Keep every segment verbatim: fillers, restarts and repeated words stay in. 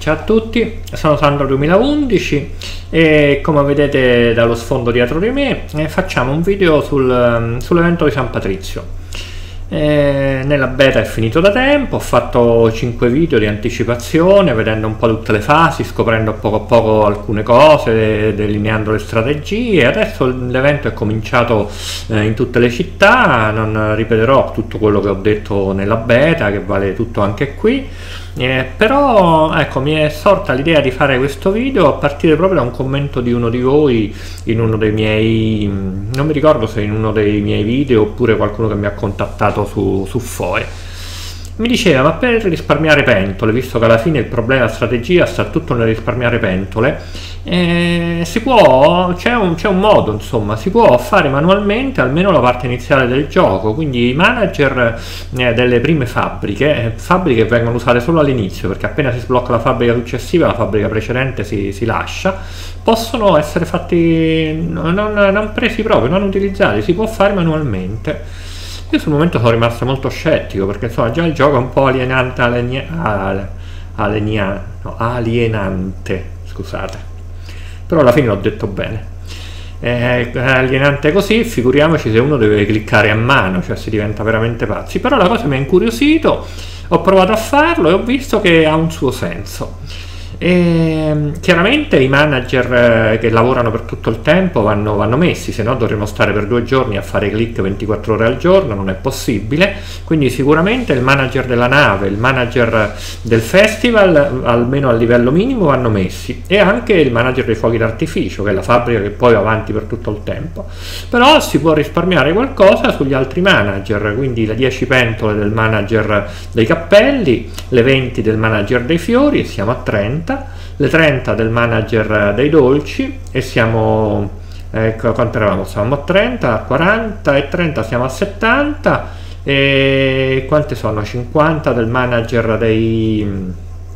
Ciao a tutti, sono Sandro duemilaundici e come vedete dallo sfondo dietro di me eh, facciamo un video sul, sull'evento di San Patrizio. Eh, nella beta è finito da tempo, ho fatto cinque video di anticipazione vedendo un po' tutte le fasi, scoprendo poco a poco alcune cose, delineando le strategie. Adesso l'evento è cominciato eh, in tutte le città, non ripeterò tutto quello che ho detto nella beta, che vale tutto anche qui. Eh, però ecco, mi è sorta l'idea di fare questo video a partire proprio da un commento di uno di voi in uno dei miei, non mi ricordo se in uno dei miei video oppure qualcuno che mi ha contattato su, su Foe. Mi diceva: ma per risparmiare pentole, visto che alla fine il problema della strategia sta tutto nel risparmiare pentole, eh, si può, c'è un, c'è un modo, insomma, si può fare manualmente almeno la parte iniziale del gioco. Quindi i manager eh, delle prime fabbriche, eh, fabbriche che vengono usate solo all'inizio, perché appena si sblocca la fabbrica successiva la fabbrica precedente si, si lascia, possono essere fatti, non, non presi proprio, non utilizzati, si può fare manualmente. Io sul momento sono rimasto molto scettico, perché insomma già il gioco è un po' alienante, alienante, alienante, no, alienante, scusate, però alla fine l'ho detto bene. È alienante così, figuriamoci se uno deve cliccare a mano, cioè si diventa veramente pazzi. Però la cosa mi ha incuriosito, ho provato a farlo e ho visto che ha un suo senso. E chiaramente i manager eh, che lavorano per tutto il tempo vanno, vanno messi, se no dovremmo stare per due giorni a fare click ventiquattro ore al giorno, non è possibile. Quindi sicuramente il manager della nave, il manager del festival, almeno a livello minimo vanno messi, e anche il manager dei fuochi d'artificio, che è la fabbrica che poi va avanti per tutto il tempo. Però si può risparmiare qualcosa sugli altri manager, quindi le dieci pentole del manager dei cappelli, le venti del manager dei fiori, e siamo a trenta, le trenta del manager dei dolci, e siamo, ecco, quanto eravamo? Siamo a trenta, a quaranta e trenta, siamo a settanta. E quante sono? cinquanta del manager dei,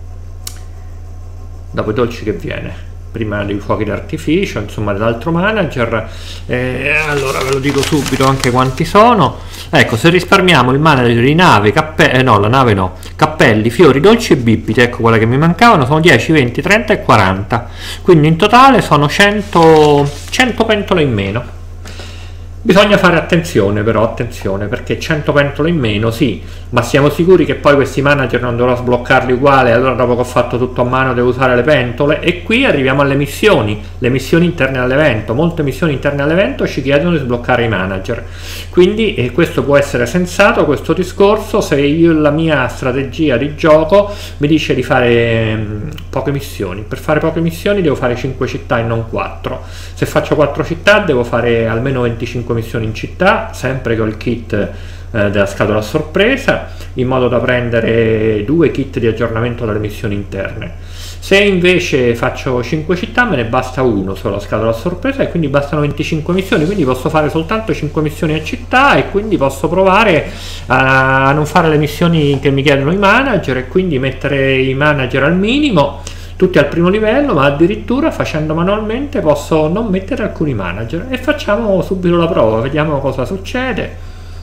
dopo i dolci che viene prima dei fuochi d'artificio, insomma dell'altro manager. Eh, allora ve lo dico subito anche quanti sono. Ecco, se risparmiamo il manager di nave, cappelli, eh, no, la nave no, cappelli, fiori, dolci e bibite, ecco quelle che mi mancavano, sono dieci, venti, trenta e quaranta, quindi in totale sono cento, cento pentole in meno. Bisogna fare attenzione però, attenzione, perché cento pentole in meno sì, ma siamo sicuri che poi questi manager non dovrò sbloccarli uguali, allora dopo che ho fatto tutto a mano devo usare le pentole? E qui arriviamo alle missioni, le missioni interne all'evento. Molte missioni interne all'evento ci chiedono di sbloccare i manager, quindi eh, questo può essere sensato, questo discorso, se io la mia strategia di gioco mi dice di fare mh, poche missioni. Per fare poche missioni devo fare cinque città e non quattro. Se faccio quattro città devo fare almeno venticinque missioni in città, sempre col kit eh, della scatola a sorpresa, in modo da prendere due kit di aggiornamento dalle missioni interne. Se invece faccio cinque città me ne basta uno solo a scatola a sorpresa, e quindi bastano venticinque missioni, quindi posso fare soltanto cinque missioni a città, e quindi posso provare a non fare le missioni che mi chiedono i manager, e quindi mettere i manager al minimo, tutti al primo livello, ma addirittura facendo manualmente posso non mettere alcuni manager. E facciamo subito la prova, vediamo cosa succede.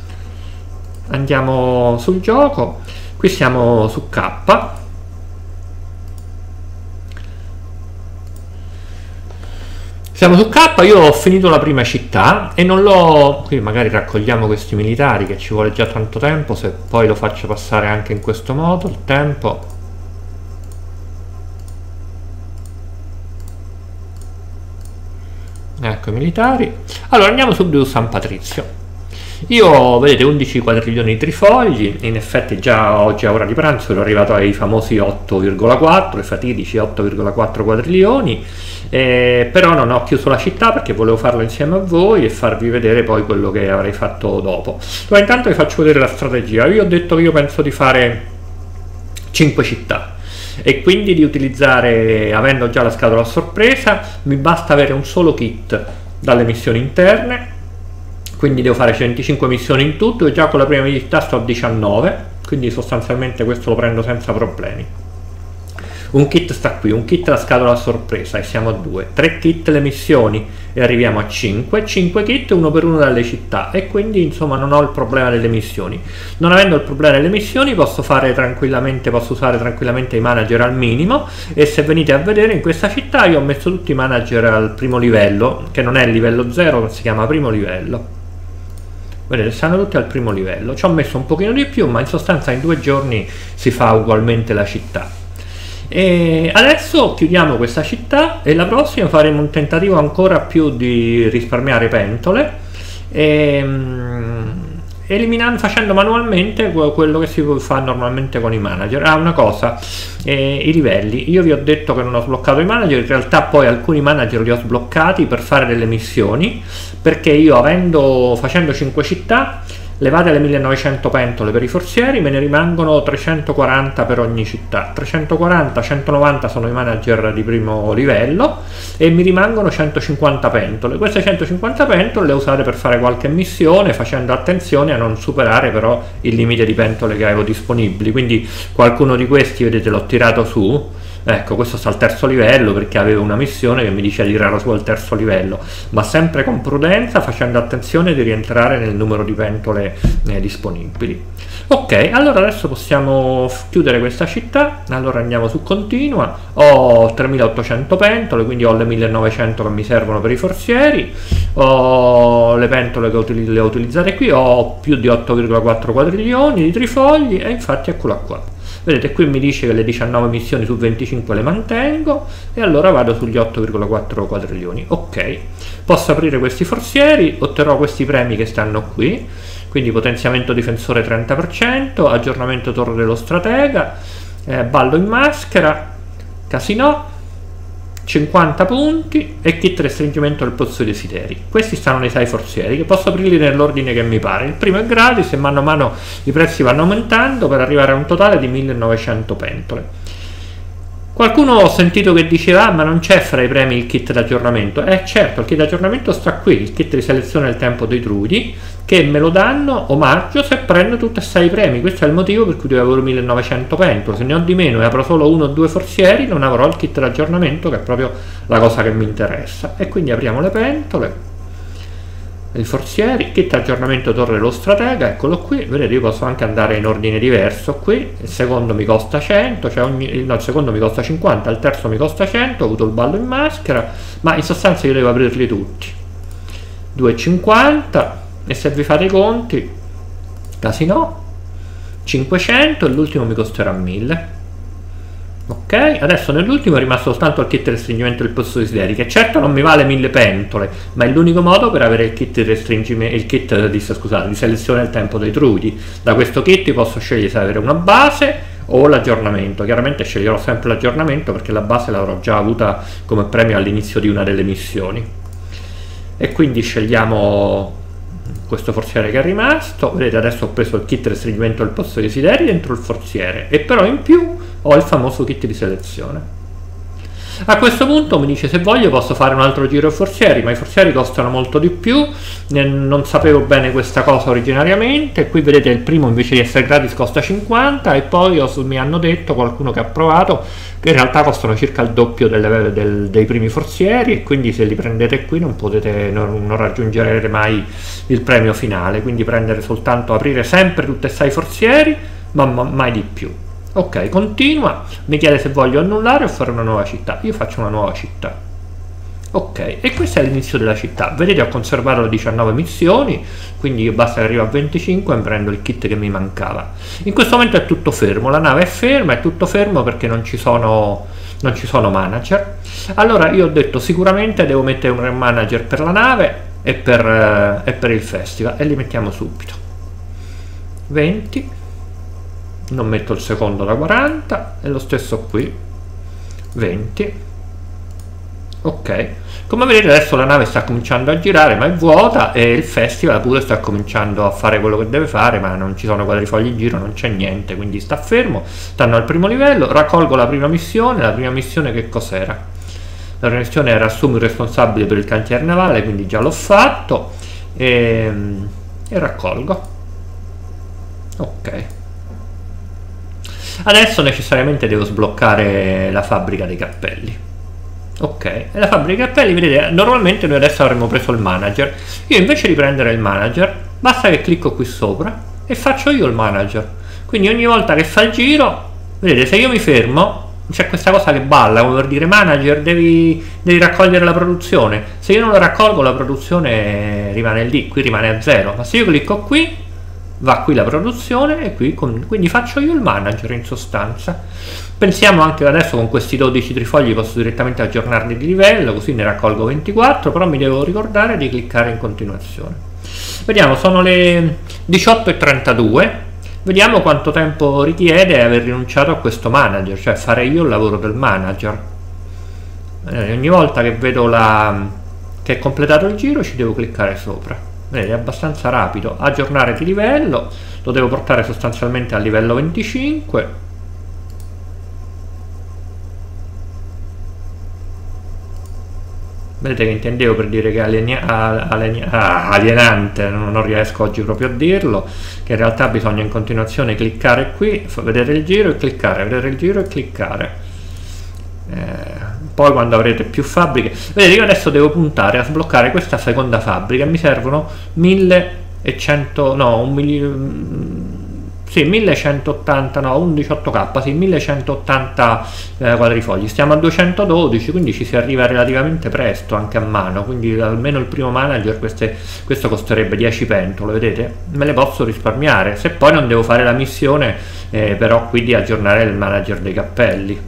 Andiamo sul gioco, qui siamo su K. Siamo su K, io ho finito la prima città e non l'ho... Qui magari raccogliamo questi militari, che ci vuole già tanto tempo, se poi lo faccio passare anche in questo modo il tempo. Ecco i militari. Allora andiamo subito su San Patrizio. Io, vedete, undici quadriglioni di trifogli, in effetti già oggi a ora di pranzo ero arrivato ai famosi otto virgola quattro, i fatidici otto virgola quattro quadriglioni, eh, però non ho chiuso la città perché volevo farlo insieme a voi e farvi vedere poi quello che avrei fatto dopo. Allora intanto vi faccio vedere la strategia. Io ho detto che io penso di fare cinque città, e quindi di utilizzare, avendo già la scatola a sorpresa, mi basta avere un solo kit dalle missioni interne, quindi devo fare venticinque missioni in tutto, e già con la prima città sto a diciannove, quindi sostanzialmente questo lo prendo senza problemi. un kit sta qui, un kit la scatola a sorpresa e siamo a due, tre kit le missioni e arriviamo a cinque, cinque kit uno per uno dalle città, e quindi insomma non ho il problema delle missioni. Non avendo il problema delle missioni posso fare tranquillamente, posso usare tranquillamente i manager al minimo, e se venite a vedere in questa città io ho messo tutti i manager al primo livello, che non è il livello zero, ma si chiama primo livello. Vedete, stanno tutti al primo livello. Ci ho messo un pochino di più, ma in sostanza in due giorni si fa ugualmente la città. E adesso chiudiamo questa città e la prossima faremo un tentativo ancora più di risparmiare pentole, e, eliminando, facendo manualmente quello che si fa normalmente con i manager. Ah, una cosa, eh, i livelli. Io vi ho detto che non ho sbloccato i manager, in realtà poi alcuni manager li ho sbloccati per fare delle missioni, perché io avendo facendo cinque città, levate le millenovecento pentole per i forzieri, me ne rimangono trecentoquaranta per ogni città. trecentoquaranta, centonovanta sono i manager di primo livello e mi rimangono centocinquanta pentole. Queste centocinquanta pentole le usate per fare qualche missione, facendo attenzione a non superare però il limite di pentole che avevo disponibili. Quindi qualcuno di questi, vedete, l'ho tirato su. Ecco, questo sta al terzo livello perché avevo una missione che mi diceva di tirarlo su al terzo livello, ma sempre con prudenza, facendo attenzione di rientrare nel numero di pentole eh, disponibili. Ok, allora adesso possiamo chiudere questa città. Allora andiamo su continua. Ho tremilaottocento pentole, quindi ho le millenovecento che mi servono per i forzieri, ho le pentole che le ho utilizzate qui, ho più di otto virgola quattro quadrilioni di trifogli, e infatti eccola qua. Vedete, qui mi dice che le diciannove missioni su venticinque le mantengo, e allora vado sugli otto virgola quattro quadrilioni. Ok, posso aprire questi forzieri, otterrò questi premi che stanno qui, quindi potenziamento difensore trenta per cento, aggiornamento torre dello stratega, eh, ballo in maschera, casino, cinquanta punti e kit restringimento del pozzo dei desideri. Questi stanno nei sei forzieri, che posso aprirli nell'ordine che mi pare. Il primo è gratis e mano a mano i prezzi vanno aumentando per arrivare a un totale di millenovecento pentole. Qualcuno ho sentito che diceva: ah, ma non c'è fra i premi il kit d'aggiornamento. Eh certo, il kit d'aggiornamento sta qui, il kit di selezione del tempo dei druidi, che me lo danno omaggio se prendo tutti e sei i premi. Questo è il motivo per cui devo avere millenovecento pentole. Se ne ho di meno e apro solo uno o due forzieri, non avrò il kit d'aggiornamento, che è proprio la cosa che mi interessa. E quindi apriamo le pentole, i forzieri, kit aggiornamento torre dello stratega, eccolo qui. Vedete, io posso anche andare in ordine diverso qui. Il secondo mi costa cento, cioè ogni, no, il secondo mi costa cinquanta, il terzo mi costa cento, ho avuto il ballo in maschera, ma in sostanza io devo aprirli tutti. due e cinquanta, e se vi fate i conti, casino, cinquecento, e l'ultimo mi costerà mille. Ok, adesso nell'ultimo è rimasto soltanto il kit di restringimento del pozzo desideri, che certo non mi vale mille pentole, ma è l'unico modo per avere il kit di restringimento, il kit di, scusate, di selezione del tempo dei druidi. Da questo kit posso scegliere se avere una base o l'aggiornamento. Chiaramente sceglierò sempre l'aggiornamento perché la base l'avrò già avuta come premio all'inizio di una delle missioni. E quindi scegliamo questo forziere che è rimasto. Vedete, adesso ho preso il kit di restringimento del pozzo desideri dentro il forziere, e però in più ho il famoso kit di selezione. A questo punto mi dice se voglio posso fare un altro giro ai forzieri, ma i forzieri costano molto di più, non sapevo bene questa cosa originariamente. Qui vedete il primo invece di essere gratis costa cinquanta, e poi ho, mi hanno detto, qualcuno che ha provato, che in realtà costano circa il doppio delle, del, dei primi forzieri, e quindi se li prendete qui non potete, non, non raggiungerete mai il premio finale. Quindi prendere soltanto, aprire sempre tutte e sei forzieri, ma, ma mai di più. Ok, continua, mi chiede se voglio annullare o fare una nuova città. Io faccio una nuova città. Ok, e questo è l'inizio della città. Vedete, ho conservato le diciannove missioni, quindi io basta che arrivo a venticinque e prendo il kit che mi mancava. In questo momento è tutto fermo, la nave è ferma, è tutto fermo perché non ci sono, non ci sono manager. Allora io ho detto sicuramente devo mettere un manager per la nave e per, eh, e per il festival, e li mettiamo subito. venti. Non metto il secondo da quaranta, e lo stesso qui, venti. Ok, come vedete adesso la nave sta cominciando a girare, ma è vuota, e il festival pure sta cominciando a fare quello che deve fare, ma non ci sono quadrifogli in giro, non c'è niente, quindi sta fermo. Stanno al primo livello. Raccolgo la prima missione. La prima missione che cos'era? La prima missione era assumi il responsabile per il cantiere navale, quindi già l'ho fatto, e, e raccolgo. Ok. Adesso necessariamente devo sbloccare la fabbrica dei cappelli. Ok, e la fabbrica dei cappelli, vedete, normalmente noi adesso avremmo preso il manager. Io invece di prendere il manager, basta che clicco qui sopra e faccio io il manager. Quindi ogni volta che fa il giro, vedete, se io mi fermo, c'è questa cosa che balla, come per dire manager, devi, devi raccogliere la produzione. Se io non la raccolgo, la produzione rimane lì, qui rimane a zero. Ma se io clicco qui, va qui la produzione e qui, quindi faccio io il manager in sostanza. Pensiamo anche adesso con questi dodici trifogli posso direttamente aggiornarli di livello, così ne raccolgo ventiquattro, però mi devo ricordare di cliccare in continuazione. Vediamo, sono le diciotto e trentadue. Vediamo quanto tempo richiede aver rinunciato a questo manager, cioè fare io il lavoro del manager. Eh, ogni volta che vedo la, che è completato il giro ci devo cliccare sopra. Vedete, è abbastanza rapido. Aggiornare di livello, lo devo portare sostanzialmente a livello venticinque. Vedete che intendevo per dire che alienia, alienia, ah, alienante, non riesco oggi proprio a dirlo, che in realtà bisogna in continuazione cliccare qui, vedere il giro e cliccare, vedere il giro e cliccare. Eh, poi quando avrete più fabbriche, vedete, io adesso devo puntare a sbloccare questa seconda fabbrica, mi servono millecento, no, un milione... Sì, millecentottanta, no, un diciotto K, sì, millecentottanta eh, quadrifogli. Stiamo a duecentododici, quindi ci si arriva relativamente presto anche a mano, quindi almeno il primo manager queste, questo costerebbe dieci pentole, vedete? Me le posso risparmiare, se poi non devo fare la missione eh, però qui di aggiornare il manager dei cappelli.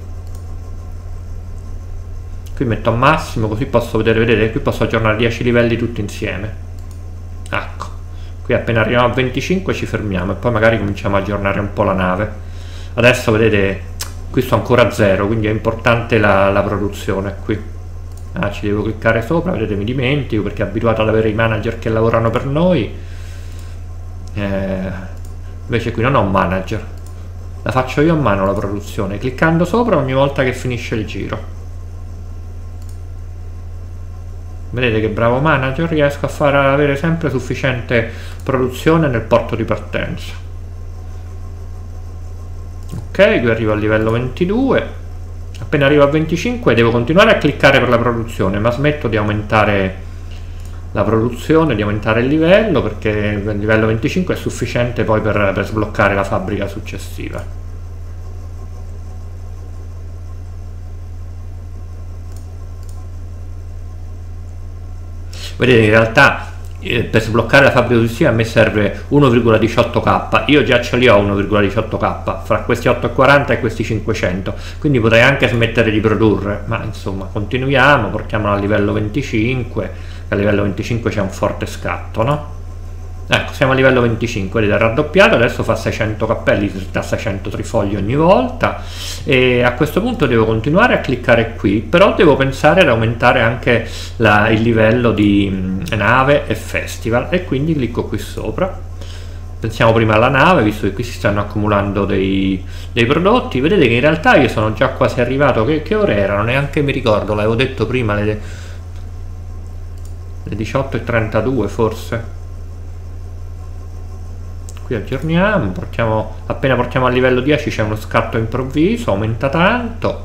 Qui metto a massimo, così posso vedere, vedete, qui posso aggiornare dieci livelli tutti insieme. Ecco. Qui appena arriviamo a venticinque ci fermiamo e poi magari cominciamo a aggiornare un po' la nave. Adesso vedete, qui sto ancora a zero, quindi è importante la, la produzione qui. Ah, ci devo cliccare sopra, vedete, mi dimentico perché è abituato ad avere i manager che lavorano per noi. Eh, invece qui non ho un manager, la faccio io a mano la produzione, cliccando sopra ogni volta che finisce il giro. Vedete che bravo manager, riesco a far avere sempre sufficiente produzione nel porto di partenza. Ok, qui arrivo al livello ventidue. Appena arrivo a venticinque devo continuare a cliccare per la produzione, ma smetto di aumentare la produzione, di aumentare il livello, perché il livello venticinque è sufficiente poi per, per sbloccare la fabbrica successiva. Vedete, in realtà eh, per sbloccare la fabbrica successiva a me serve uno virgola diciotto K, io già ce li ho uno virgola diciotto K fra questi otto e quaranta e questi cinquecento, quindi potrei anche smettere di produrre, ma insomma continuiamo, portiamolo a livello venticinque, a livello venticinque c'è un forte scatto, no? Ecco, siamo a livello venticinque, vedete, raddoppiato, adesso fa seicento cappelli da seicento trifogli ogni volta, e a questo punto devo continuare a cliccare qui, però devo pensare ad aumentare anche la, il livello di mh, nave e festival, e quindi clicco qui sopra. Pensiamo prima alla nave, visto che qui si stanno accumulando dei, dei prodotti. Vedete che in realtà io sono già quasi arrivato, che, che ore erano? Neanche mi ricordo, l'avevo detto prima, le, le diciotto e trentadue forse. Qui aggiorniamo, portiamo, appena portiamo a livello dieci c'è uno scatto improvviso, aumenta tanto.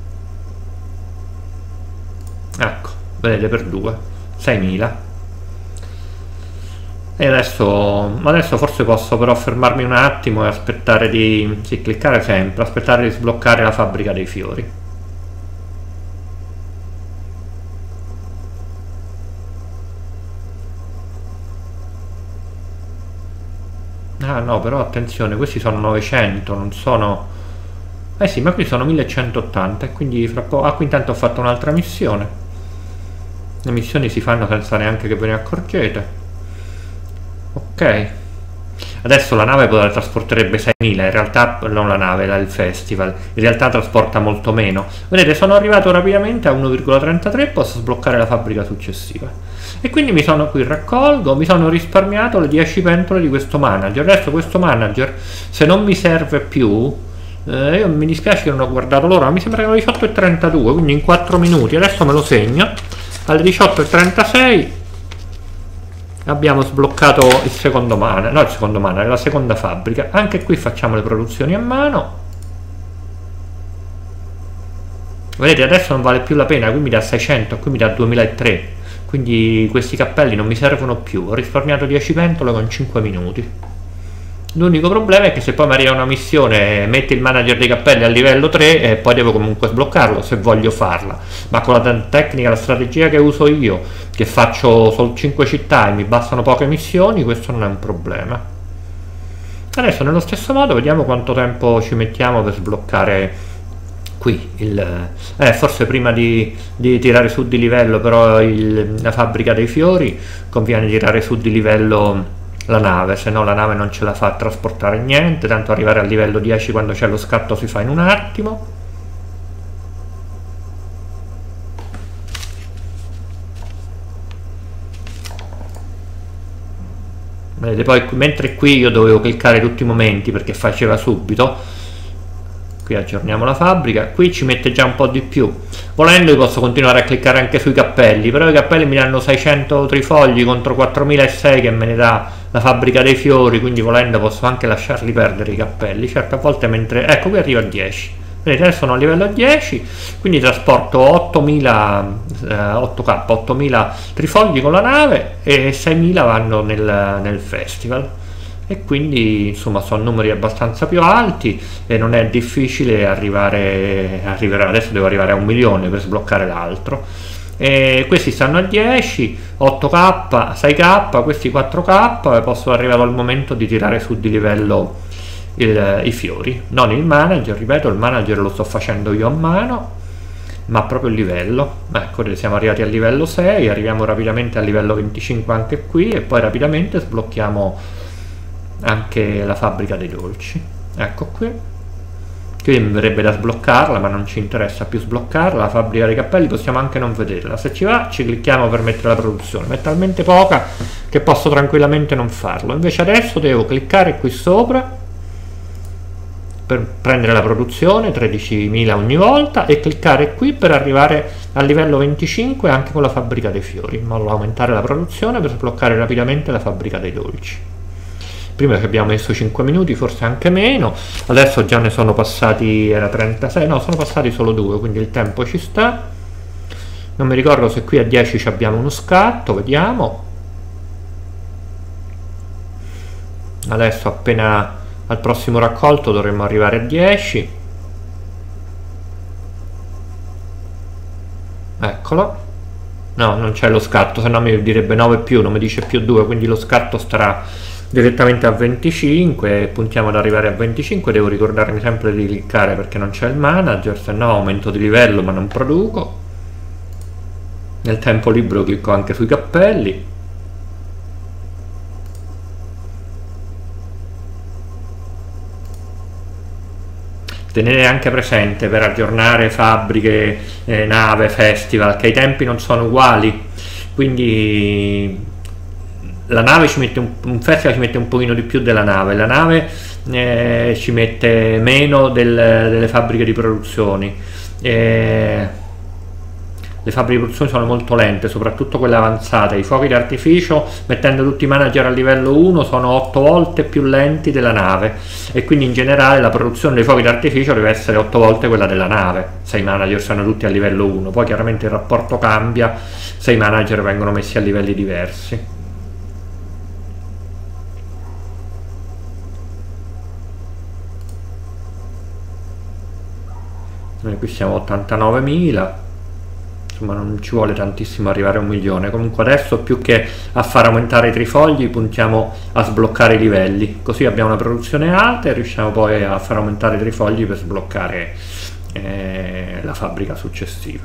Ecco, vedete, per due, seimila. E adesso, adesso forse posso però fermarmi un attimo e aspettare di, sì, cliccare sempre, aspettare di sbloccare la fabbrica dei fiori. Ah no, però attenzione, questi sono novecento, non sono... Eh sì, ma qui sono millecentottanta e quindi fra poco... Ah, qui intanto ho fatto un'altra missione. Le missioni si fanno senza neanche che ve ne accorgete. Ok. Adesso la nave trasporterebbe seimila, in realtà non la nave, il festival, in realtà trasporta molto meno. Vedete, sono arrivato rapidamente a uno virgola trentatré e posso sbloccare la fabbrica successiva. E quindi mi sono qui, raccolgo, mi sono risparmiato le dieci pentole di questo manager. Adesso questo manager, se non mi serve più, eh, io mi dispiace che non ho guardato l'ora, mi sembra che erano diciotto e trentadue, quindi in quattro minuti, adesso me lo segno, alle diciotto e trentasei abbiamo sbloccato il secondo manager, no il secondo manager, la seconda fabbrica. Anche qui facciamo le produzioni a mano. Vedete, adesso non vale più la pena, qui mi dà seicento, qui mi dà duemilatrecento, quindi questi cappelli non mi servono più. Ho risparmiato dieci pentole con cinque minuti. L'unico problema è che se poi mi arriva una missione, metti il manager dei cappelli a livello tre e poi devo comunque sbloccarlo se voglio farla, ma con la tecnica, la strategia che uso io, che faccio solo cinque città e mi bastano poche missioni, questo non è un problema. Adesso nello stesso modo vediamo quanto tempo ci mettiamo per sbloccare qui il, eh, forse prima di, di tirare su di livello però il, la fabbrica dei fiori conviene tirare su di livello la nave, se no la nave non ce la fa a trasportare niente, tanto arrivare al livello dieci quando c'è lo scatto si fa in un attimo. Vedete, poi mentre qui io dovevo cliccare tutti i momenti perché faceva subito. Qui aggiorniamo la fabbrica, qui ci mette già un po' di più. Volendo io posso continuare a cliccare anche sui cappelli, però i cappelli mi danno seicento trifogli contro quattromilasei che me ne dà la fabbrica dei fiori, quindi volendo posso anche lasciarli perdere i cappelli. Certo, a volte mentre... ecco, qui arrivo a dieci. Vedete, adesso sono a livello dieci, quindi trasporto ottomila eh, otto K, ottomila trifogli con la nave e seimila vanno nel, nel festival. E quindi insomma sono numeri abbastanza più alti e non è difficile arrivare, arrivare adesso devo arrivare a un milione per sbloccare l'altro. E questi stanno a dieci, otto K, sei K, questi quattro K, e posso arrivare al momento di tirare su di livello il, i fiori, non il manager, ripeto, il manager lo sto facendo io a mano, ma proprio il livello. Ecco, siamo arrivati al livello sei, arriviamo rapidamente al livello venticinque anche qui e poi rapidamente sblocchiamo anche la fabbrica dei dolci. Ecco qui, qui mi verrebbe da sbloccarla ma non ci interessa più sbloccarla. La fabbrica dei cappelli possiamo anche non vederla, se ci va ci clicchiamo per mettere la produzione, ma è talmente poca che posso tranquillamente non farlo. Invece adesso devo cliccare qui sopra per prendere la produzione, tredicimila ogni volta, e cliccare qui per arrivare al livello venticinque anche con la fabbrica dei fiori, in modo da aumentare la produzione per sbloccare rapidamente la fabbrica dei dolci. Prima che abbiamo messo cinque minuti, forse anche meno, adesso già ne sono passati, era trentasei, no, sono passati solo due, quindi il tempo ci sta. Non mi ricordo se qui a dieci abbiamo uno scatto, vediamo. Adesso appena al prossimo raccolto dovremmo arrivare a dieci. Eccolo. No, non c'è lo scatto, se no mi direbbe nove più, non mi dice più due, quindi lo scatto starà direttamente a venticinque. Puntiamo ad arrivare a venticinque. Devo ricordarmi sempre di cliccare perché non c'è il manager, se no aumento di livello ma non produco. Nel tempo libero clicco anche sui cappelli. Tenere anche presente per aggiornare fabbriche, eh, nave, festival, che i tempi non sono uguali, quindi la nave ci mette un, un festival ci mette un pochino di più della nave, la nave eh, ci mette meno del, delle fabbriche di produzioni. Eh, le fabbriche di produzione sono molto lente, soprattutto quelle avanzate. I fuochi d'artificio, mettendo tutti i manager a livello uno, sono otto volte più lenti della nave, e quindi in generale la produzione dei fuochi d'artificio deve essere otto volte quella della nave se i manager sono tutti a livello uno. Poi chiaramente il rapporto cambia se i manager vengono messi a livelli diversi. Noi qui siamo a ottantanovemila, insomma non ci vuole tantissimo arrivare a un milione. Comunque adesso più che a far aumentare i trifogli puntiamo a sbloccare i livelli, così abbiamo una produzione alta e riusciamo poi a far aumentare i trifogli per sbloccare eh, la fabbrica successiva.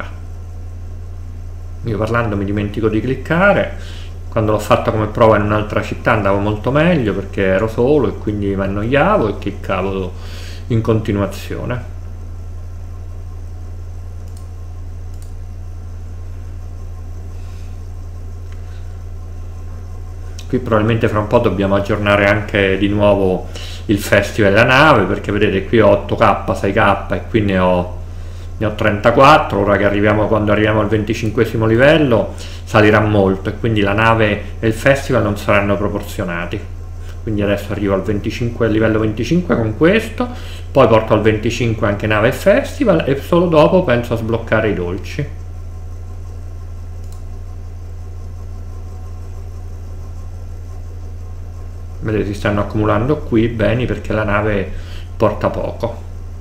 Io parlando mi dimentico di cliccare. Quando l'ho fatta come prova in un'altra città andavo molto meglio perché ero solo e quindi mi annoiavo e cliccavo in continuazione. Qui probabilmente fra un po' dobbiamo aggiornare anche di nuovo il festival e la nave, perché vedete qui ho otto K, sei K e qui ne ho, ne ho trentaquattro. Ora che arriviamo, quando arriviamo al venticinquesimo livello salirà molto e quindi la nave e il festival non saranno proporzionati. quindi adesso arrivo al venticinque, al livello venticinque con questo, poi porto al venticinque anche nave e festival e solo dopo penso a sbloccare i dolci. Vedete, si stanno accumulando qui i beni perché la nave porta poco.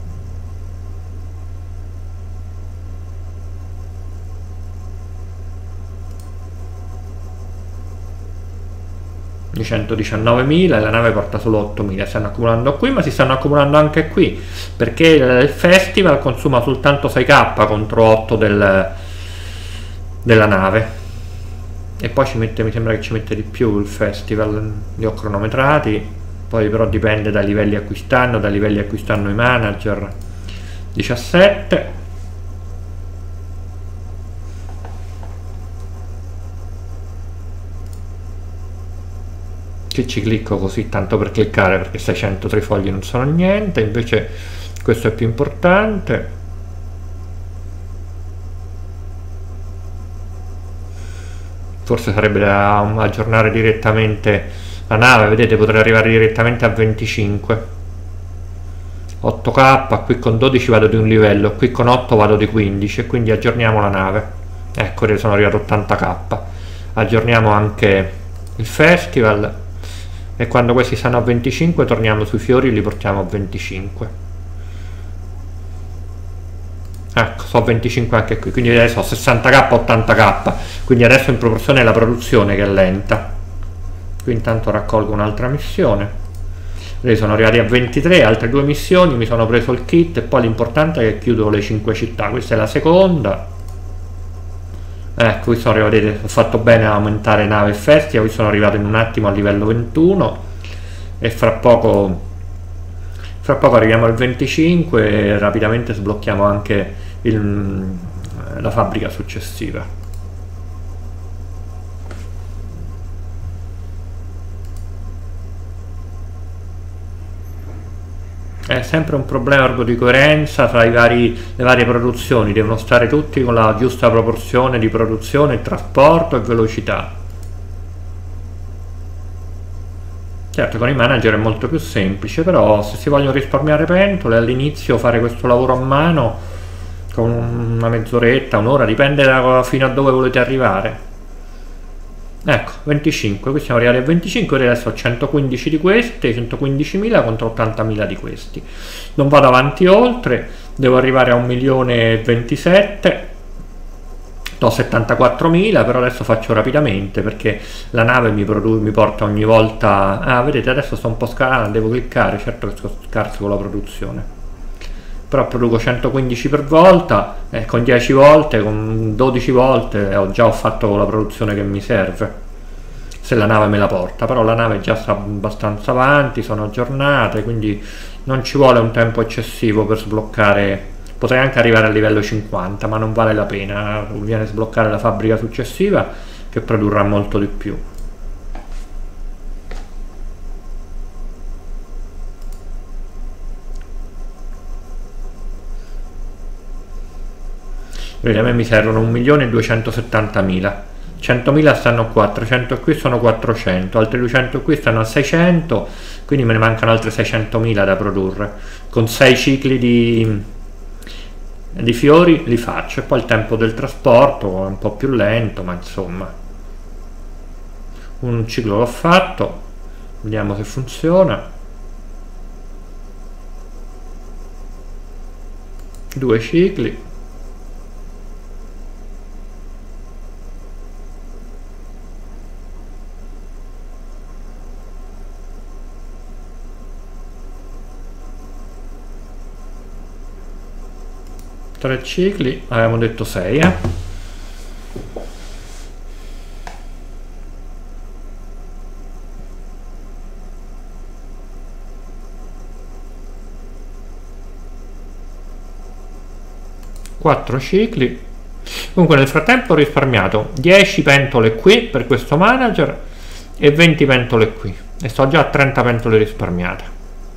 Di centodiciannovemila e la nave porta solo ottomila, stanno accumulando qui, ma si stanno accumulando anche qui perché il festival consuma soltanto sei K contro otto del, della nave, e poi ci mette, mi sembra che ci mette di più il festival, li ho cronometrati, poi però dipende dai livelli a cui stanno, dai livelli a cui stanno i manager. diciassette. Che ci clicco così tanto per cliccare, perché seicento trifogli non sono niente, invece questo è più importante. Forse sarebbe da aggiornare direttamente la nave, vedete, potrei arrivare direttamente a venticinque. otto K, qui con dodici vado di un livello, qui con otto vado di quindici, e quindi aggiorniamo la nave. Ecco, sono arrivato a ottanta K. Aggiorniamo anche il festival, e quando questi stanno a venticinque torniamo sui fiori e li portiamo a venticinque. Ecco, so venticinque anche qui, quindi adesso ho sessanta K, ottanta K, quindi adesso in proporzione è la produzione che è lenta. Qui intanto raccolgo un'altra missione. Vedete, sono arrivati a ventitré, altre due missioni, mi sono preso il kit, e poi l'importante è che chiudo le cinque città. Questa è la seconda. Ecco, qui sono arrivato, vedete, ho fatto bene a aumentare nave e festival, qui sono arrivato in un attimo a livello ventuno, e fra poco fra poco arriviamo al venticinque e rapidamente sblocchiamo anche il, la fabbrica successiva. È sempre un problema proprio di coerenza tra i vari, le varie produzioni, devono stare tutti con la giusta proporzione di produzione, trasporto e velocità. Certo, con i manager è molto più semplice, però se si vogliono risparmiare pentole all'inizio fare questo lavoro a mano con una mezz'oretta, un'ora, dipende da fino a dove volete arrivare. Ecco, venticinque, qui siamo arrivati a venticinque, adesso ho centoquindici di questi, centoquindicimila contro ottantamila di questi. Non vado avanti oltre, devo arrivare a un milione e ventisette, ho settantaquattromila, però adesso faccio rapidamente perché la nave mi, mi porta ogni volta... Ah, vedete, adesso sto un po' scalando, devo cliccare, certo che sto scarso con la produzione. Però produco centoquindici per volta, eh, con dieci volte, con dodici volte ho già ho fatto la produzione che mi serve, se la nave me la porta. Però la nave già sta abbastanza avanti, sono aggiornate, quindi non ci vuole un tempo eccessivo per sbloccare. Potrei anche arrivare a livello cinquanta, ma non vale la pena, viene a sbloccare la fabbrica successiva che produrrà molto di più. Vedete, a me mi servono un milione e duecentosettantamila, centomila stanno qua, trecento qui sono quattrocento, altri duecento qui stanno a seicento, quindi me ne mancano altre seicentomila da produrre. Con sei cicli di, di fiori li faccio, e poi il tempo del trasporto è un po' più lento, ma insomma un ciclo l'ho fatto, vediamo se funziona. Due cicli. Tre cicli, avevamo detto sei, eh? quattro cicli. Comunque nel frattempo ho risparmiato dieci pentole qui per questo manager e venti pentole qui, e sto già a trenta pentole risparmiate.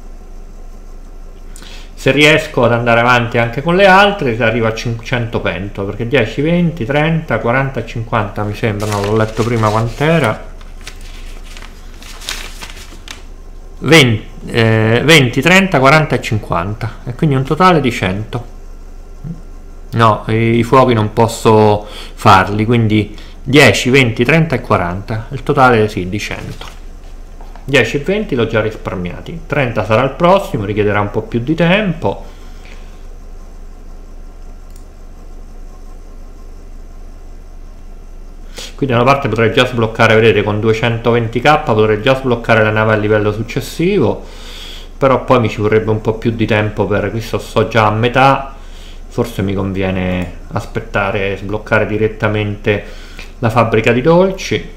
Se riesco ad andare avanti anche con le altre arrivo a cinquecento pentole, perché dieci, venti, trenta, quaranta e cinquanta mi sembra, no, l'ho letto prima quant'era. venti, eh, venti, trenta, quaranta e cinquanta, e quindi un totale di cento. No, i fuochi non posso farli, quindi dieci, venti, trenta e quaranta, il totale sì di cento. dieci e venti l'ho già risparmiati, trenta sarà il prossimo, richiederà un po' più di tempo. Qui da una parte potrei già sbloccare, vedete, con duecentoventi k potrei già sbloccare la nave a livello successivo, però poi mi ci vorrebbe un po' più di tempo, per questo sto già a metà, forse mi conviene aspettare e sbloccare direttamente la fabbrica di dolci.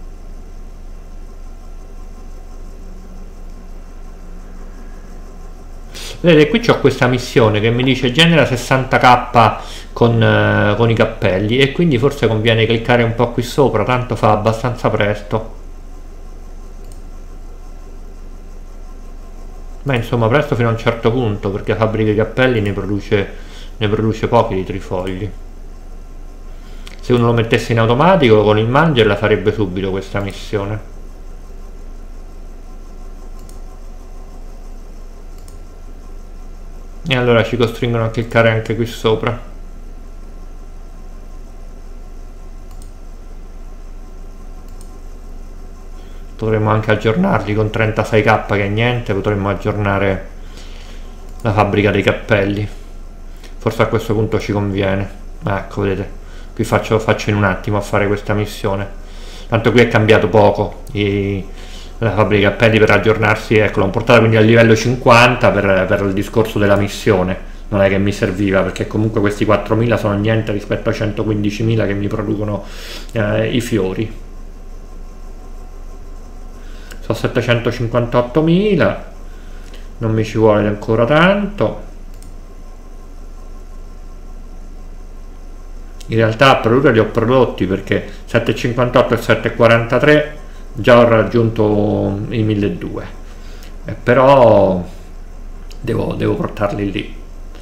Vedete, qui c'ho questa missione che mi dice genera sessanta k con, eh, con i cappelli, e quindi forse conviene cliccare un po' qui sopra, tanto fa abbastanza presto. Ma insomma presto fino a un certo punto, perché la fabbrica di cappelli ne produce, ne produce pochi di trifogli. Se uno lo mettesse in automatico con il manager la farebbe subito questa missione. E allora ci costringono a cliccare anche qui sopra. Potremmo anche aggiornarli con trentasei k, che è niente, potremmo aggiornare la fabbrica dei cappelli. Forse a questo punto ci conviene. Ecco, vedete, qui faccio, faccio in un attimo a fare questa missione. Tanto qui è cambiato poco. I, la fabbrica di cappelli per aggiornarsi, ecco, l'ho portata quindi al livello cinquanta per, per il discorso della missione. Non è che mi serviva, perché comunque questi quattromila sono niente rispetto ai centoquindicimila che mi producono eh, i fiori. Sono settecentocinquantottomila, non mi ci vuole ancora tanto. In realtà a produrre li ho prodotti, perché sette virgola cinquantotto e sette virgola quarantatré già ho raggiunto i milleduecento, eh, però devo, devo portarli lì.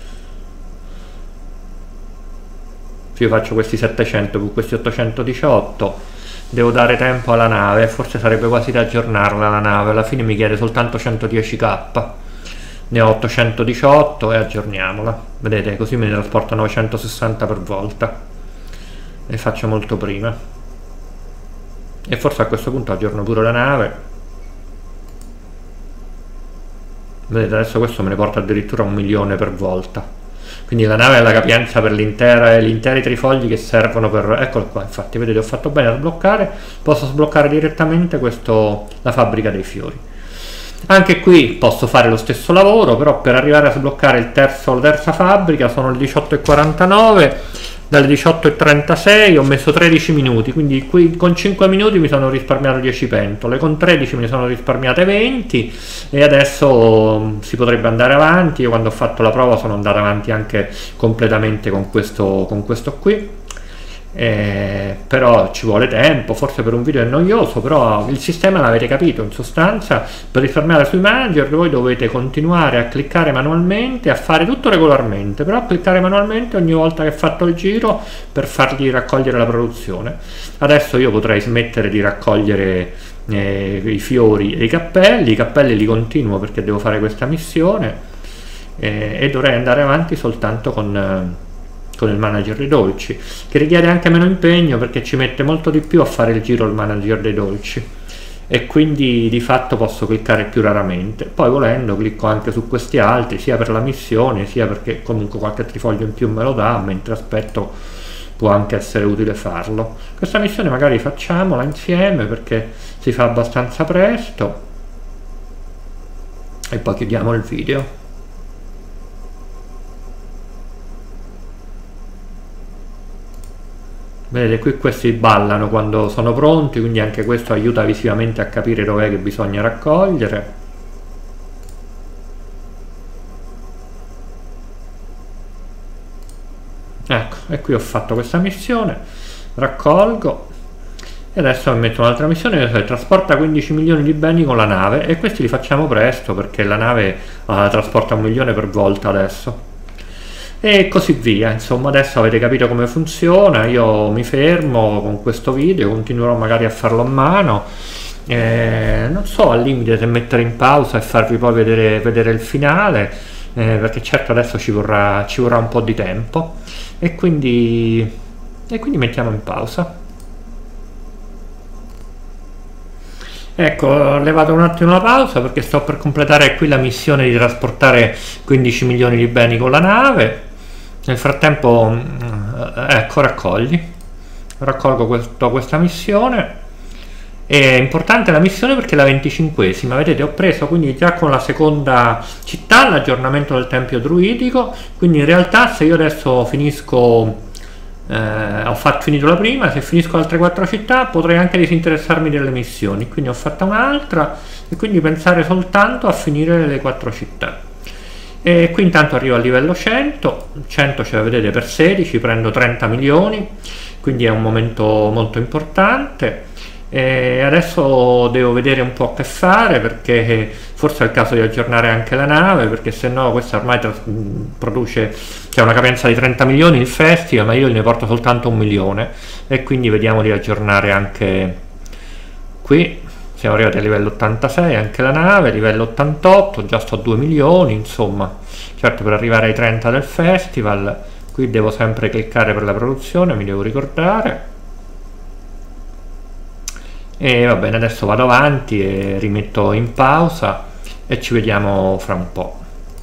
Se io faccio questi settecento più questi ottocentodiciotto, devo dare tempo alla nave, forse sarebbe quasi da aggiornarla la nave, alla fine mi chiede soltanto centodieci k, ne ho ottocentodiciotto e aggiorniamola, vedete, così me ne trasporta novecentosessanta per volta e faccio molto prima. E forse a questo punto aggiorno pure la nave. Vedete, adesso questo me ne porta addirittura un milione per volta, quindi la nave ha la capienza per l'intera gli interi trifogli che servono per... Eccolo qua, infatti, vedete, ho fatto bene a sbloccare. Posso sbloccare direttamente questo, la fabbrica dei fiori. Anche qui posso fare lo stesso lavoro, però per arrivare a sbloccare il terzo, la terza fabbrica sono le diciotto e quarantanove. Dalle diciotto e trentasei ho messo tredici minuti, quindi qui con cinque minuti mi sono risparmiato dieci pentole, con tredici me ne sono risparmiate venti, e adesso si potrebbe andare avanti. Io quando ho fatto la prova sono andato avanti anche completamente con questo, con questo qui. Eh, però ci vuole tempo, forse per un video è noioso, però il sistema l'avete capito. In sostanza, per risparmiare sui manager voi dovete continuare a cliccare manualmente, a fare tutto regolarmente, però cliccare manualmente ogni volta che fatto il giro per fargli raccogliere la produzione. Adesso io potrei smettere di raccogliere eh, i fiori e i cappelli. I cappelli li continuo perché devo fare questa missione, eh, e dovrei andare avanti soltanto con eh, con il manager dei dolci, che richiede anche meno impegno perché ci mette molto di più a fare il giro il manager dei dolci, e quindi di fatto posso cliccare più raramente. Poi volendo clicco anche su questi altri, sia per la missione sia perché comunque qualche trifoglio in più me lo dà, mentre aspetto può anche essere utile farlo. Questa missione magari facciamola insieme perché si fa abbastanza presto e poi chiudiamo il video. Vedete, qui questi ballano quando sono pronti, quindi anche questo aiuta visivamente a capire dov'è che bisogna raccogliere. Ecco, e qui ho fatto questa missione, raccolgo, e adesso mi metto un'altra missione che trasporta quindici milioni di beni con la nave, e questi li facciamo presto perché la nave uh, trasporta un milione per volta adesso. E così via. Insomma, adesso avete capito come funziona. Io mi fermo con questo video, continuerò magari a farlo a mano, eh, non so al limite se mettere in pausa e farvi poi vedere, vedere il finale, eh, perché certo adesso ci vorrà, ci vorrà un po' di tempo, e quindi, e quindi mettiamo in pausa. Ecco, ho levato un attimo la pausa perché sto per completare qui la missione di trasportare quindici milioni di beni con la nave. Nel frattempo, ecco, raccogli. Raccolgo questo, questa missione. È importante la missione perché è la venticinquesima. Vedete, ho preso quindi già con la seconda città l'aggiornamento del tempio druidico. Quindi in realtà se io adesso finisco... Eh, ho fatto finito la prima, se finisco altre quattro città potrei anche disinteressarmi delle missioni, quindi ho fatto un'altra e quindi pensare soltanto a finire le quattro città. E qui intanto arrivo al livello cento, cento ce la vedete per sedici, prendo trenta milioni, quindi è un momento molto importante. E adesso devo vedere un po' che fare, perché forse è il caso di aggiornare anche la nave, perché se no questa ormai produce, c'è una capienza di trenta milioni il festival, ma io ne porto soltanto un milione, e quindi vediamo di aggiornare anche qui. Siamo arrivati a livello ottantasei anche la nave, livello ottantotto, già sto a due milioni, insomma. Certo, per arrivare ai trenta del festival qui devo sempre cliccare per la produzione, mi devo ricordare. E va bene, adesso vado avanti e rimetto in pausa e ci vediamo fra un po'.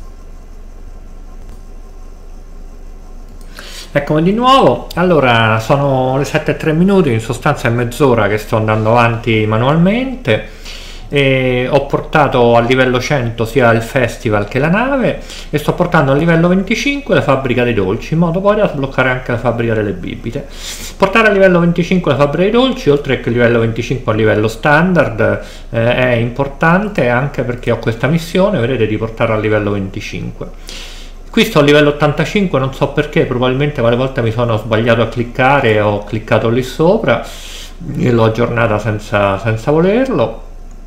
Eccomi di nuovo. Allora, sono le sette e tre minuti, in sostanza è mezz'ora che sto andando avanti manualmente. E ho portato a livello cento sia il festival che la nave, e sto portando a livello venticinque la fabbrica dei dolci, in modo poi da sbloccare anche la fabbrica delle bibite. Portare a livello venticinque la fabbrica dei dolci, oltre che il livello venticinque a livello standard, eh, è importante anche perché ho questa missione, vedete, di portare a livello venticinque. Qui sto a livello ottantacinque, non so perché, probabilmente qualche volta mi sono sbagliato a cliccare e ho cliccato lì sopra e l'ho aggiornata senza, senza volerlo.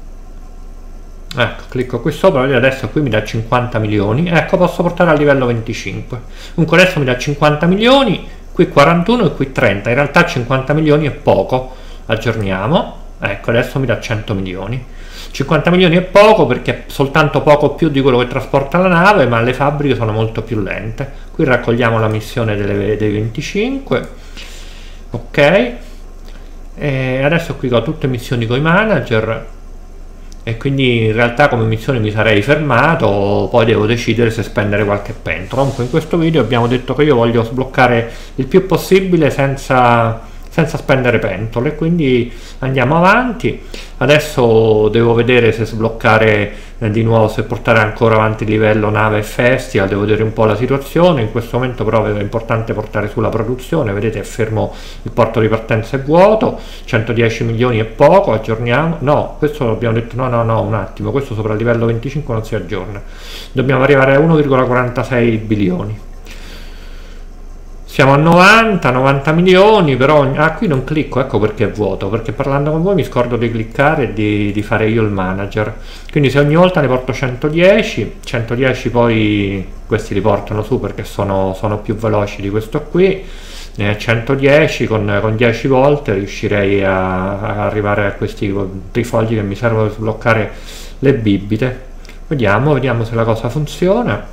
Ecco, clicco qui sopra, vedete, adesso qui mi dà cinquanta milioni, ecco, posso portare a livello venticinque. Comunque adesso mi dà cinquanta milioni, qui quarantuno e qui trenta, in realtà cinquanta milioni è poco, aggiorniamo, ecco, adesso mi dà cento milioni. cinquanta milioni è poco perché è soltanto poco più di quello che trasporta la nave, ma le fabbriche sono molto più lente. Qui raccogliamo la missione delle, dei venticinque, ok, e adesso qui ho tutte missioni con i manager, e quindi in realtà come missione mi sarei fermato, poi devo decidere se spendere qualche pentola. Comunque in questo video abbiamo detto che io voglio sbloccare il più possibile senza, senza spendere pentole, quindi andiamo avanti. Adesso devo vedere se sbloccare eh, di nuovo, se portare ancora avanti il livello nave e festival, devo vedere un po' la situazione. In questo momento però è importante portare sulla produzione, vedete è fermo, il porto di partenza è vuoto, centodieci milioni è poco, aggiorniamo, no, questo abbiamo detto no no no un attimo, questo sopra il livello venticinque non si aggiorna, dobbiamo arrivare a uno virgola quarantasei bilioni. Siamo a novanta novanta milioni, però ah, qui non clicco, ecco perché è vuoto, perché parlando con voi mi scordo di cliccare e di, di fare io il manager. Quindi se ogni volta ne porto centodieci, centodieci poi questi li portano su perché sono, sono più veloci di questo qui, eh, centodieci con, con dieci volte riuscirei a, a arrivare a questi trifogli che mi servono per sbloccare le bibite. Vediamo, vediamo se la cosa funziona.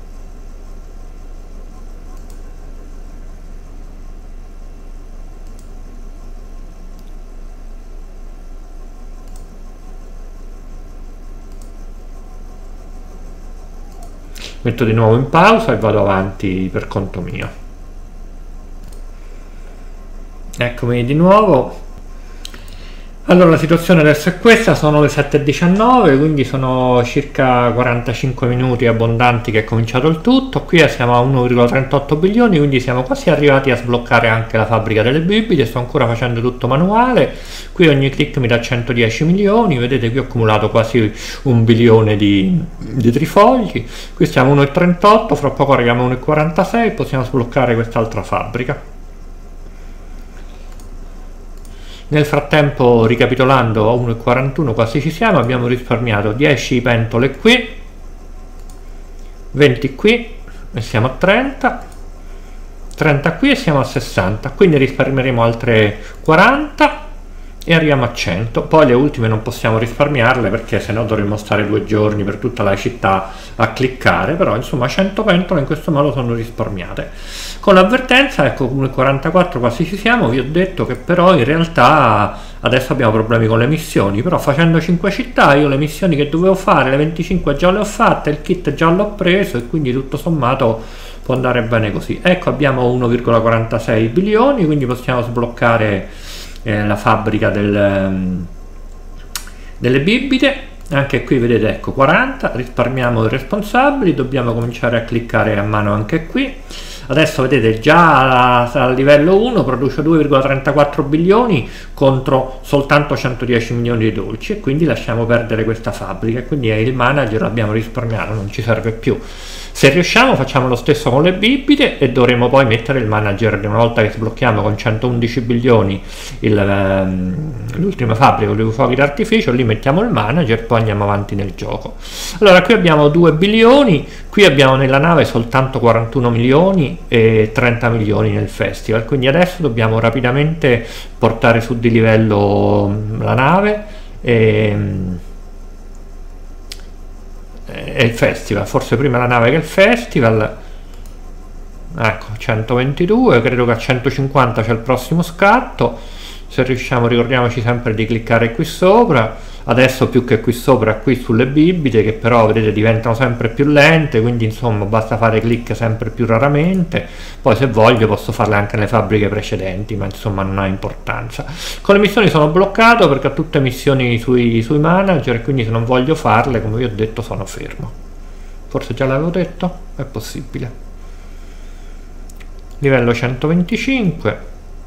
Metto di nuovo in pausa e vado avanti per conto mio. Eccomi di nuovo. Allora la situazione adesso è questa, sono le sette e diciannove, quindi sono circa quarantacinque minuti abbondanti che è cominciato il tutto. Qui siamo a uno virgola trentotto bilioni, quindi siamo quasi arrivati a sbloccare anche la fabbrica delle bibite. Sto ancora facendo tutto manuale. Qui ogni click mi dà centodieci milioni, vedete qui ho accumulato quasi un bilione di, di trifogli. Qui siamo a uno virgola trentotto, fra poco arriviamo a uno virgola quarantasei e possiamo sbloccare quest'altra fabbrica. Nel frattempo, ricapitolando, a uno virgola quarantuno quasi ci siamo, abbiamo risparmiato dieci pentole qui, venti qui e siamo a trenta, trenta qui e siamo a sessanta, quindi risparmieremo altre quaranta e arriviamo a cento. Poi le ultime non possiamo risparmiarle perché sennò dovremmo stare due giorni per tutta la città a cliccare, però insomma cento pentole in questo modo sono risparmiate. Con l'avvertenza, ecco, come quarantaquattro quasi ci siamo, vi ho detto che però in realtà adesso abbiamo problemi con le missioni, però facendo cinque città io le missioni che dovevo fare, le venticinque già le ho fatte, il kit già l'ho preso e quindi tutto sommato può andare bene così. Ecco, abbiamo uno virgola quarantasei bilioni, quindi possiamo sbloccare eh, la fabbrica del, um, delle bibite. Anche qui vedete, ecco, quaranta, risparmiamo i responsabili, dobbiamo cominciare a cliccare a mano anche qui. Adesso vedete già a livello uno produce due virgola trentaquattro bilioni contro soltanto centodieci milioni di dolci, e quindi lasciamo perdere questa fabbrica, e quindi il manager l'abbiamo risparmiato, non ci serve più. Se riusciamo facciamo lo stesso con le bibite e dovremo poi mettere il manager, una volta che sblocchiamo con centoundici bilioni l'ultima fabbrica con i fuochi d'artificio, lì mettiamo il manager e poi andiamo avanti nel gioco. Allora qui abbiamo due bilioni, qui abbiamo nella nave soltanto quarantuno milioni e trenta milioni nel festival, quindi adesso dobbiamo rapidamente portare su di livello la nave e, e il festival, forse prima la nave che il festival. Ecco, centoventidue, credo che a centocinquanta c'è il prossimo scatto. Se riusciamo, ricordiamoci sempre di cliccare qui sopra. Adesso più che qui sopra, qui sulle bibite, che però vedete diventano sempre più lente, quindi insomma basta fare clic sempre più raramente. Poi se voglio posso farle anche nelle fabbriche precedenti, ma insomma non ha importanza. Con le missioni sono bloccato perché ho tutte missioni sui, sui manager, e quindi se non voglio farle, come vi ho detto, sono fermo. Forse già l'avevo detto? È possibile. Livello centoventicinque.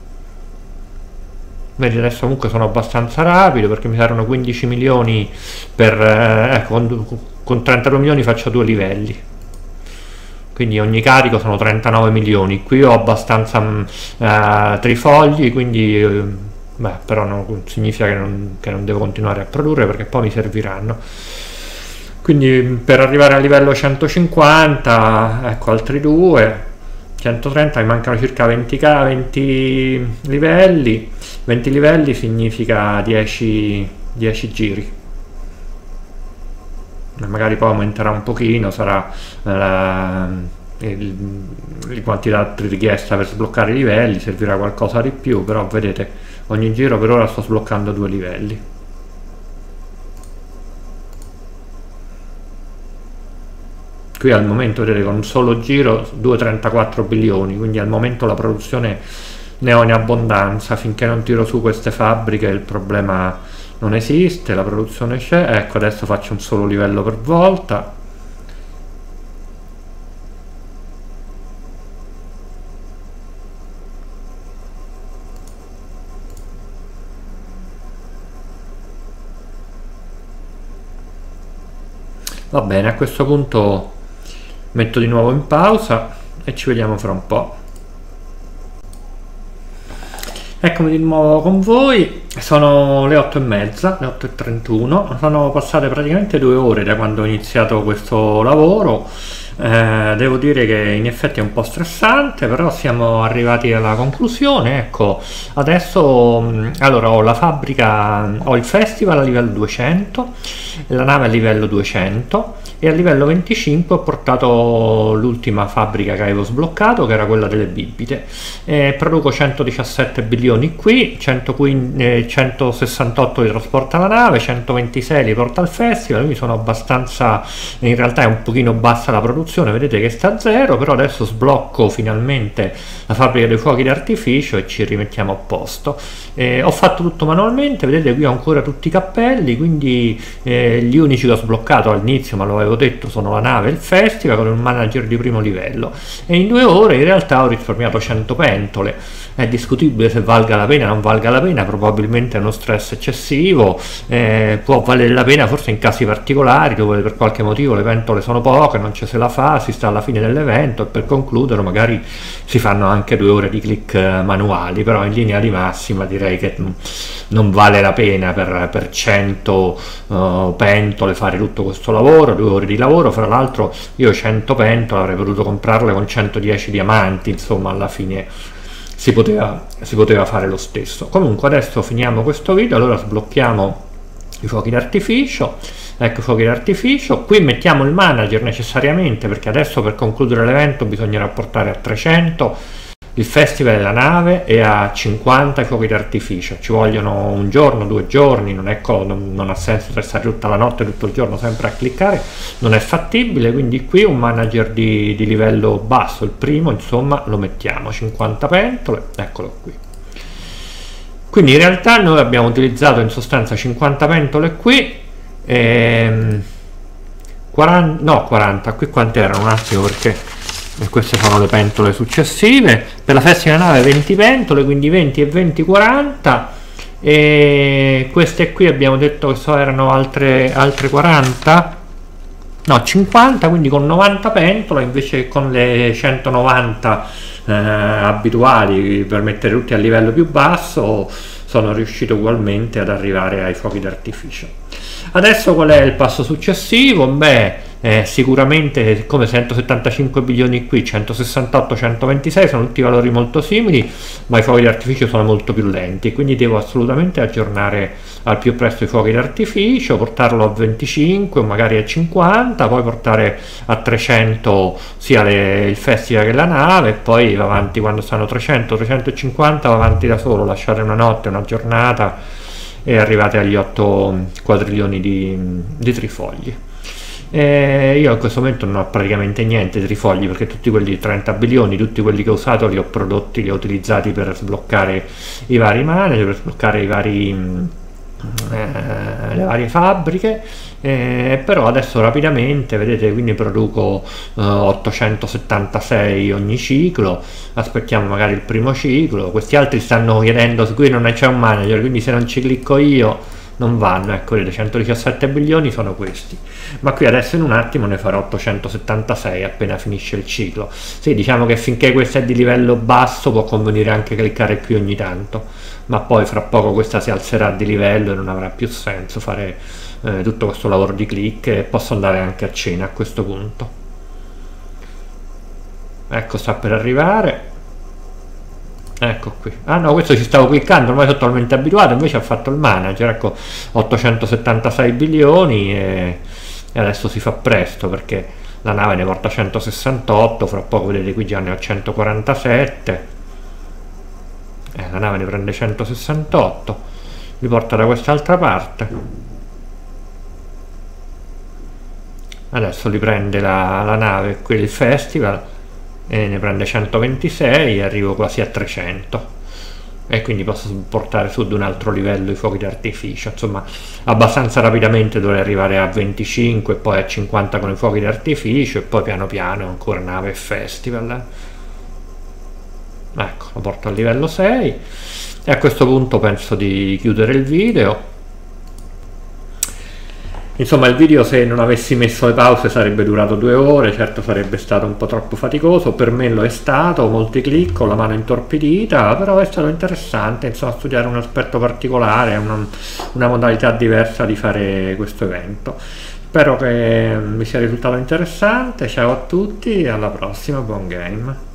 Vedi, adesso comunque sono abbastanza rapido perché mi saranno quindici milioni per eh, ecco, con, con trentadue milioni faccio due livelli, quindi ogni carico sono trentanove milioni. Qui ho abbastanza mh, eh, trifogli, quindi eh, beh, però non significa che non, che non devo continuare a produrre perché poi mi serviranno. Quindi per arrivare a livello centocinquanta, ecco, altri due, centotrenta, mi mancano circa venti, venti livelli. venti livelli significa dieci, dieci giri, magari poi aumenterà un pochino, sarà la, il, la quantità richiesta per sbloccare i livelli, servirà qualcosa di più, però vedete ogni giro per ora sto sbloccando due livelli. Qui al momento vedete con un solo giro due virgola trentaquattro bilioni, quindi al momento la produzione ne ho in abbondanza. Finché non tiro su queste fabbriche il problema non esiste, la produzione c'è. Ecco, adesso faccio un solo livello per volta. Va bene, a questo punto metto di nuovo in pausa e ci vediamo fra un po'. Eccomi di nuovo con voi, sono le otto e mezza, le otto e trentuno, sono passate praticamente due ore da quando ho iniziato questo lavoro. Eh, devo dire che in effetti è un po' stressante, però siamo arrivati alla conclusione. Ecco, adesso allora ho la fabbrica, ho il festival a livello duecento, la nave a livello duecento e a livello venticinque ho portato l'ultima fabbrica che avevo sbloccato, che era quella delle bibite. Eh, produco centodiciassette bilioni qui, centoquindici, eh, centosessantotto li trasporta la nave, centoventisei li porta al festival, quindi sono abbastanza, in realtà è un pochino bassa la produzione, vedete che sta a zero, però adesso sblocco finalmente la fabbrica dei fuochi d'artificio e ci rimettiamo a posto. Eh, ho fatto tutto manualmente, vedete qui ho ancora tutti i cappelli, quindi eh, gli unici che ho sbloccato all'inizio, ma lo avevo detto, sono la nave e il festival con un manager di primo livello, e in due ore in realtà ho risparmiato cento pentole. È discutibile se valga la pena o non valga la pena, probabilmente è uno stress eccessivo, eh, può valere la pena forse in casi particolari dove per qualche motivo le pentole sono poche, non ci se la fa, si sta alla fine dell'evento e per concludere magari si fanno anche due ore di click manuali, però in linea di massima direi che non vale la pena per, per cento uh, pentole fare tutto questo lavoro, due ore di lavoro. Fra l'altro io cento pentole avrei potuto comprarle con centodieci diamanti, insomma alla fine si poteva, si poteva fare lo stesso. Comunque adesso finiamo questo video, allora sblocchiamo i fuochi d'artificio. Ecco i fuochi d'artificio, qui mettiamo il manager necessariamente, perché adesso per concludere l'evento bisognerà portare a trecento il festival e la nave e a cinquanta i fuochi d'artificio. Ci vogliono un giorno, due giorni, non, è non, non ha senso stare tutta la notte, tutto il giorno sempre a cliccare, non è fattibile. Quindi qui un manager di, di livello basso, il primo, insomma, lo mettiamo, cinquanta pentole, eccolo qui. Quindi in realtà noi abbiamo utilizzato in sostanza cinquanta pentole qui, ehm, quaranta, no quaranta, qui quante erano un attimo, perché e queste sono le pentole successive. Per la festa della nave venti pentole, quindi venti e venti, quaranta, e queste qui abbiamo detto che so erano altre, altre quaranta, no cinquanta, quindi con novanta pentole invece che con le centonovanta eh, abituali per mettere tutti a livello più basso. Sono riuscito ugualmente ad arrivare ai fuochi d'artificio. Adesso qual è il passo successivo? Beh, eh, sicuramente come centosettantacinque bilioni qui, centosessantotto, centoventisei sono tutti valori molto simili, ma i fuochi d'artificio sono molto più lenti, quindi devo assolutamente aggiornare al più presto i fuochi d'artificio, portarlo a venticinque o magari a cinquanta, poi portare a trecento sia le, il festival che la nave, e poi va avanti quando stanno trecento, trecentocinquanta, va avanti da solo, lasciare una notte, una giornata e arrivate agli otto quadrilioni di, di trifogli. E io in questo momento non ho praticamente niente di trifogli, perché tutti quelli di trenta bilioni, tutti quelli che ho usato li ho prodotti, li ho utilizzati per sbloccare i vari manager, per sbloccare i vari, eh, le varie fabbriche. Eh, però adesso rapidamente vedete, quindi produco eh, ottocentosettantasei ogni ciclo, aspettiamo magari il primo ciclo. Questi altri stanno chiedendo, qui non c'è un manager, quindi se non ci clicco io non vanno, ecco, vedete, centodiciassette bilioni sono questi, ma qui adesso in un attimo ne farò ottocentosettantasei appena finisce il ciclo. Sì, diciamo che finché questo è di livello basso può convenire anche cliccare qui ogni tanto, ma poi fra poco questa si alzerà di livello e non avrà più senso fare eh, tutto questo lavoro di click, e posso andare anche a cena a questo punto. Ecco, sta per arrivare. Ecco qui. Ah no, questo ci stavo cliccando, ormai sono totalmente abituato, invece ha fatto il manager. Ecco, ottocentosettantasei bilioni e, e adesso si fa presto, perché la nave ne porta centosessantotto, fra poco vedete qui già ne ho centoquarantasette. Eh, la nave ne prende centosessantotto, li porta da quest'altra parte. Adesso li prende la, la nave, qui il festival, e ne prende centoventisei, e arrivo quasi a trecento, e quindi posso portare su di un altro livello i fuochi d'artificio. Insomma, abbastanza rapidamente dovrei arrivare a venticinque, poi a cinquanta con i fuochi d'artificio, e poi piano piano ancora nave e festival. Ecco, lo porto a livello sei, e a questo punto penso di chiudere il video. Insomma, il video, se non avessi messo le pause, sarebbe durato due ore, certo sarebbe stato un po' troppo faticoso, per me lo è stato, molti click, con la mano intorpidita, però è stato interessante, insomma, studiare un aspetto particolare, una, una modalità diversa di fare questo evento. Spero che vi sia risultato interessante, ciao a tutti e alla prossima, buon game!